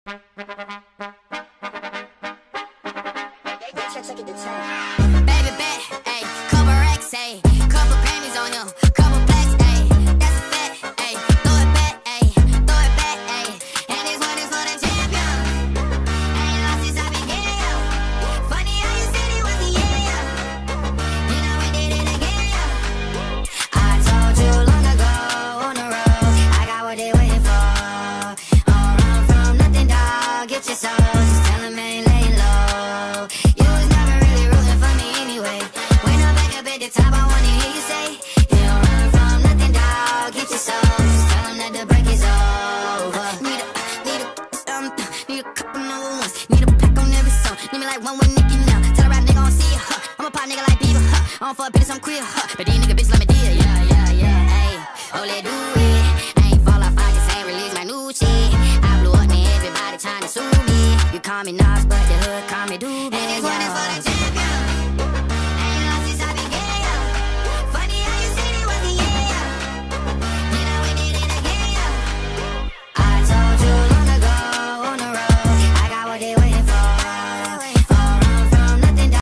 Baby bet, ayy, couple racks, ayy, couple Grammys on him, couple plaques, ayy, that's a fact, ayy, throw it back, ayy, ayy, and this one is for the champion. Ain't lost since I began. Funny how you said it was the year, you know we did it again. I told you long ago on the road, I got what they waiting for. Don't run from nothing, dog. Get your soul, just tell them ain't laying low. You was never really rooting for me anyway. When I'm back up at the top, I wanna hear you say, you don't run from nothing, dog. Get your soul, just tell them that the break is over. Need a couple number ones. Need a pack on every song. Need me like one with Nicky now. Tell a rap nigga on see ya, huh. I'm a pop nigga like Bieber, huh. I don't fuck bitches, I'm queer, huh. But these nigga bitches let me deal, yeah, ayy. Oh, let do it. I ain't fall off, I just ain't release my new shit. I blew up, man, everybody trying to sue me. You call me Nas, but the hood call me Doobie.